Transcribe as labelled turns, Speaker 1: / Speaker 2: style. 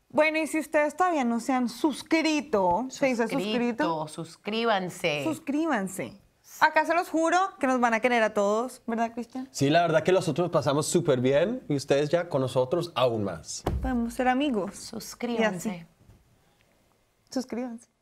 Speaker 1: Bueno, y si ustedes todavía no se han suscrito, ¿se dice suscrito?
Speaker 2: Suscríbanse.
Speaker 1: Suscríbanse. Acá se los juro que nos van a querer a todos, ¿verdad, Cristian?
Speaker 3: Sí, la verdad que nosotros pasamos súper bien y ustedes ya con nosotros aún más.
Speaker 1: Podemos ser amigos.
Speaker 2: Suscríbanse.
Speaker 1: Suscríbanse.